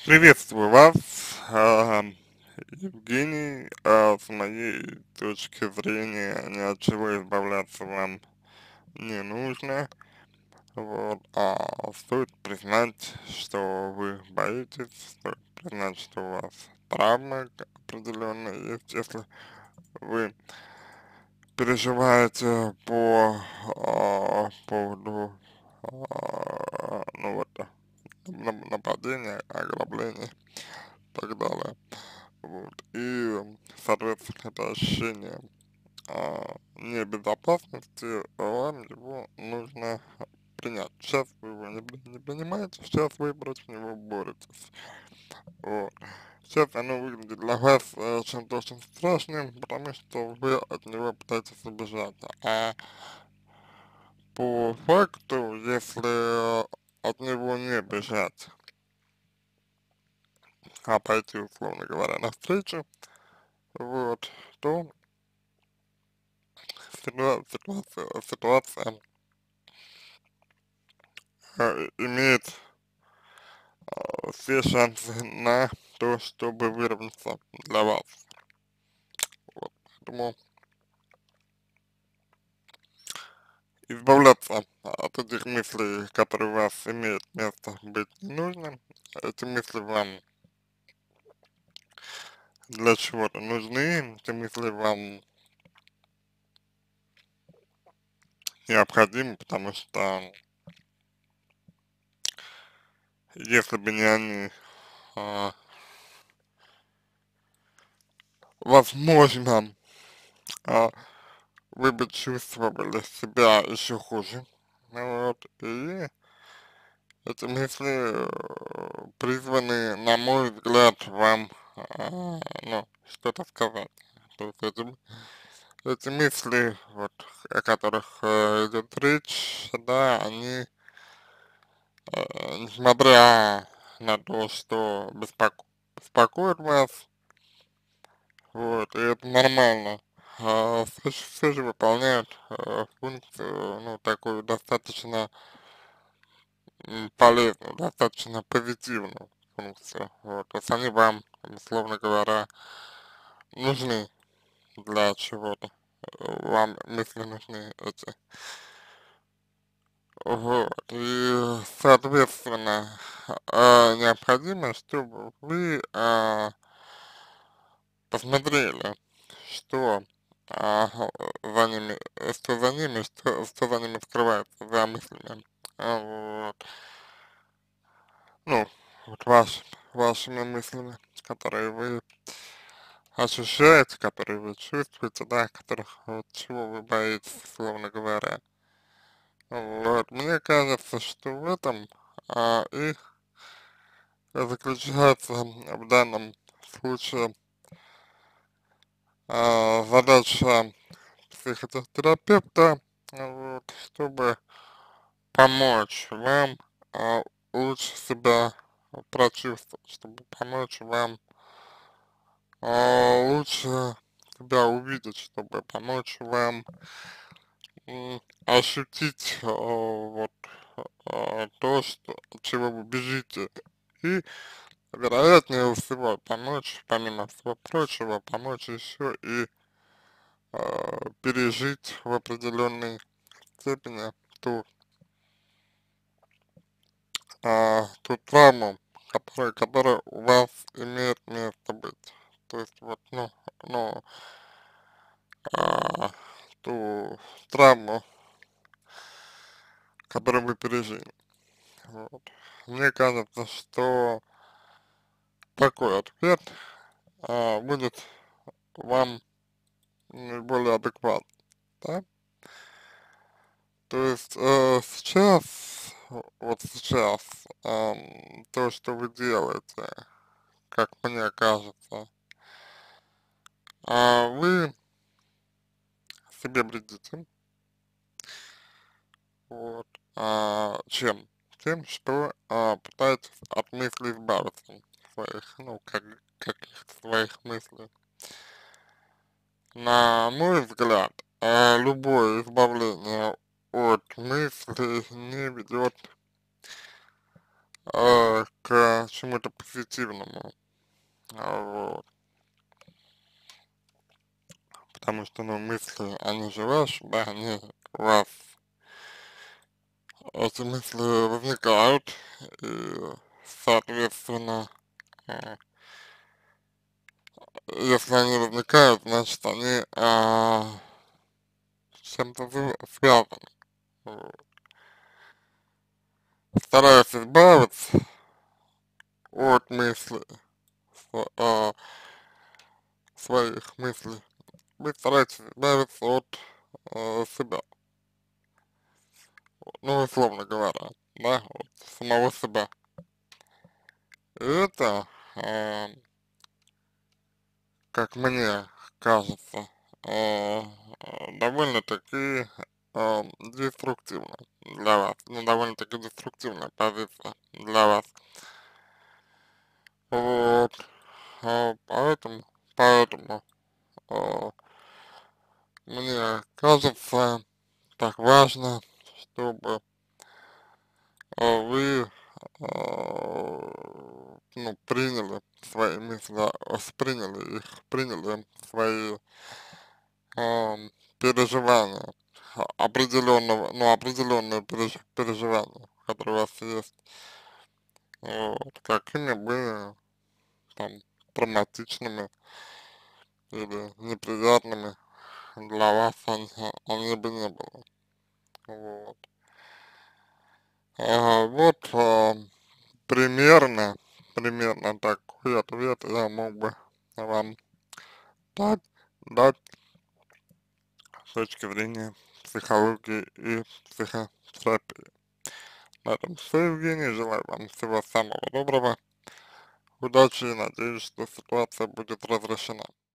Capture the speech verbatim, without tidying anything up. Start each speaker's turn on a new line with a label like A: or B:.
A: Приветствую вас, а, Евгений. А, с моей точки зрения, ни от чего избавляться вам не нужно. Вот, а стоит признать, что вы боитесь, стоит признать, что у вас травма определенная есть, если вы переживаете по а, поводу а, ну вот, нап- нападения, ограбления и так далее. Вот. И, соответственно, это ощущение а, небезопасности, вам его нужно принять. Сейчас вы его не, при- не принимаете, сейчас вы против него боретесь. Вот. Сейчас оно выглядит для вас э, чем-то очень страшным, потому что вы от него пытаетесь убежать. А по факту, если от него не бежать, а пойти, условно говоря, навстречу, вот, то ситуа- ситуация, ситуация э, имеет э, все шансы на то, чтобы выровняться для вас. Вот. Поэтому избавляться от этих мыслей, которые у вас имеют место быть не нужно. Эти мысли вам для чего-то нужны, эти мысли вам необходимы, потому что если бы не они, а, возможно, а, вы бы чувствовали себя еще хуже. Вот. И эти мысли э, призваны, на мой взгляд, вам, а, ну, что-то сказать. То есть эти, эти мысли, вот, о которых э, идет речь, да, они, э, несмотря на то, что беспоко беспокоят вас, вот, и это нормально, а, все, же всё же выполняют э, функцию, ну, такую достаточно м, полезную, достаточно позитивную функцию. Вот. То есть они вам, условно говоря, нужны для чего-то. Э, Вам мысли нужны эти. Вот. И, соответственно, э, необходимо, чтобы вы э, посмотрели, что а, за ними, что за ними, что, что за ними скрывается, за мыслями. А, вот. Ну, вот ваш, вашими мыслями, которые вы ощущаете, которые вы чувствуете, да, которых, вот чего вы боитесь, словно говоря. Вот, мне кажется, что в этом а, и заключается в данном случае а, задача психотерапевта, вот, чтобы помочь вам а, лучше себя прочувствовать, чтобы помочь вам а, лучше себя увидеть, чтобы помочь вам м, ощутить а, вот а, то, что, от чего вы бежите. И, вероятнее всего, помочь, помимо всего прочего, помочь еще и а, пережить в определенной степени ту, а, ту травму, которая, которая у вас имеет место быть. То есть вот, ну, ну, а, ту травму, которую вы пережили. Вот. Мне кажется, что такой ответ а, будет вам наиболее адекватным, да? То есть э, сейчас, вот сейчас, ам, то, что вы делаете, как мне кажется, а, вы себе вредите, вот, а, чем? Тем, что а, пытаетесь от мыслей избавиться, своих, ну, как, каких-то своих мыслей. На мой взгляд, а, любое избавление от мыслей не ведет а, к чему-то позитивному, а, вот, потому что, ну, мысли, они же ваши, да, они у вас, эти мысли возникают, и, соответственно, а, если они возникают, значит, они а, с чем-то зв- связаны. Вот. Стараюсь избавиться от мыслей, св- а, своих мыслей. Вы стараетесь избавиться от э, себя, ну, условно говоря, да, от самого себя. И это, э, как мне кажется, э, э, довольно-таки э, деструктивно для вас, ну, довольно-таки деструктивная позиция для вас. Вот, э, поэтому, поэтому э, мне кажется, так важно, чтобы э, вы э, ну, приняли свои мысли, а, восприняли их, приняли свои ам, переживания, а- определенного, ну, определенные переж- переживания, которые у вас есть, вот, какими бы там травматичными или неприятными для вас они, они бы не было. Вот. А, вот а, примерно, примерно такой ответ я мог бы вам дать, дать с точки зрения психологии и психотерапии. На этом все, Евгений. Желаю вам всего самого доброго. Удачи и надеюсь, что ситуация будет разрешена.